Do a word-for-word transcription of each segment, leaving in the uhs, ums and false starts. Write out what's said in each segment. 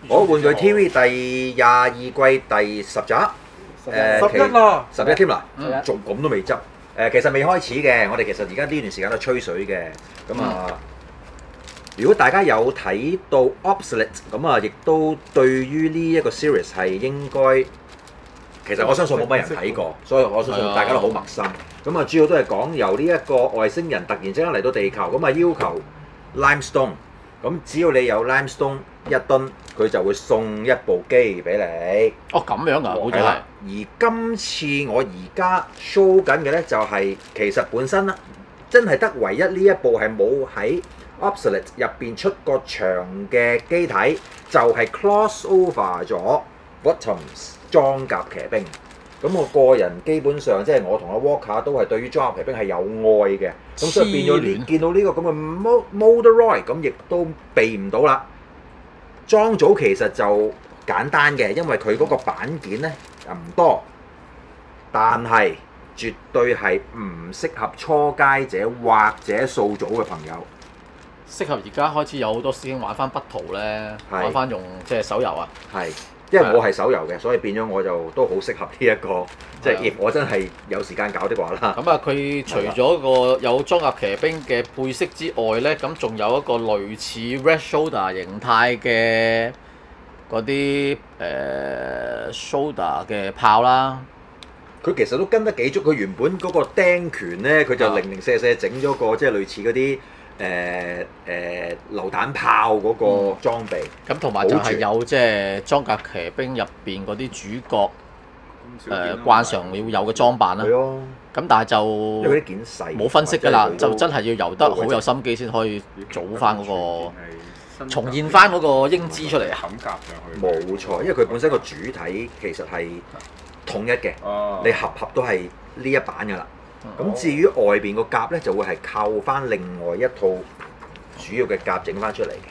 我玩具 T V 第廿二季第十集，誒十一啦， 十一添啦嗯， 仲咁都未執。誒其實未開始嘅，我哋其實而家呢段時間都吹水嘅。咁啊，如果大家有睇到 Obsolete， 咁啊，亦都對於呢一個 series 係應該，其實我相信冇乜人睇過，所以我相信大家都好陌生。咁啊，主要都係講由呢一個外星人突然之間嚟到地球，咁啊要求 limestone，咁只要你有 limestone 一噸，佢就會送一部機俾你。 哦咁樣㗎，好似係。 而今次我而家 show 緊嘅咧，就係其實本身啦，真係得唯一呢一部係冇喺 Obsolete 入邊出過場嘅機體，就係 cross over 咗 Bottoms 裝甲騎兵。咁我個人基本上即係我同阿 Walker 都係對於裝甲騎兵係有愛嘅，咁所以變咗呢見到呢個咁嘅 Mordoroid 咁亦都避唔到啦。裝組其實就簡單嘅，因為佢嗰個板件咧唔多，但係絕對係唔適合初階者或者掃組嘅朋友。 適合而家開始有好多師兄玩翻筆圖咧， 係玩翻用即係手遊啊。 係，因為我係手遊嘅，所以變咗我就都好適合呢、這、一個，即係係啊 if 我真係有時間搞的話啦。 咁啊，佢除咗個有裝甲騎兵嘅配飾之外咧，咁仲有一個類似 Red Shoulder 形態嘅嗰啲誒 shoulder 嘅炮啦。 佢其實都跟得幾足，佢原本嗰個釘拳咧，佢就零零舍舍整咗個即係類似嗰啲誒誒榴彈炮嗰個裝備。 咁同埋就係有即係裝甲騎兵入邊嗰啲主角誒慣常要有嘅裝扮啦。 係咯， 咁但係就因為嗰啲件細， 冇分析㗎啦，就真係係要游得好有心機先可以組翻嗰個重現翻嗰個英姿出嚟啊！ 冚夾上去。 冇錯，因為佢本身個主體其實係統一嘅， 哦你盒盒都係呢一版㗎啦。咁至於外邊個甲咧，就會係靠翻另外一套主要嘅甲整翻出嚟嘅。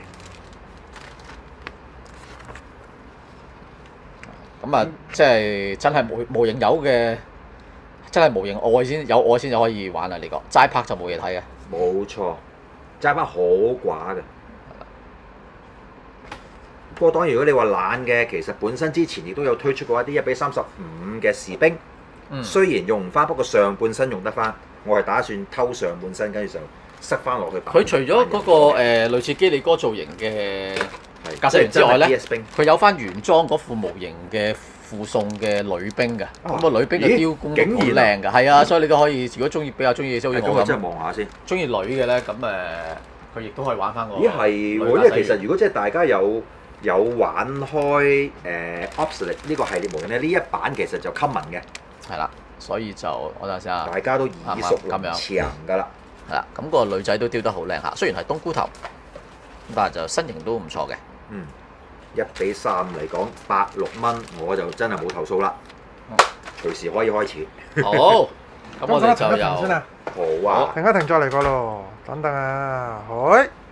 咁啊，即係真係模模型有嘅，真係模型愛先有愛先就可以玩啊！呢個齋拍就冇嘢睇嘅。 冇錯，揸翻好寡嘅。不過當然，如果你話懶嘅，其實本身之前亦都有推出過一啲一比三十五嘅士兵。 嗯雖然用唔翻，不過上半身用得翻。我係打算偷上半身，跟住就塞翻落去。 佢除咗嗰、個誒、呃、類似基利哥造型嘅係駕駛員之外咧， D S 兵佢有翻原裝嗰副模型嘅附送嘅女兵嘅。咁、個女兵嘅雕工都好竟然靚㗎，係啊，所以你都可以，如果中意比較中意，好似我咁我真係咁望下先。 中意女嘅咧，咁誒佢亦都可以玩翻個。 咦係喎，因為其實如果即係大家有有玩開誒、呃、Obsolete 呢個系列模型咧，呢一版其實就 common 嘅， 係啦，所以就我等陣先啊。 大家都耳熟能詳㗎啦。 係啦，咁、個女仔都雕得好靚下，雖然係冬菇頭，但係就身形都唔錯嘅。 嗯，一比三嚟講，百六蚊我就真係冇投訴啦。隨時可以開始。 好，咁我哋就停一停先由啊， 好啊。 停一停再嚟過咯，等等啊，好。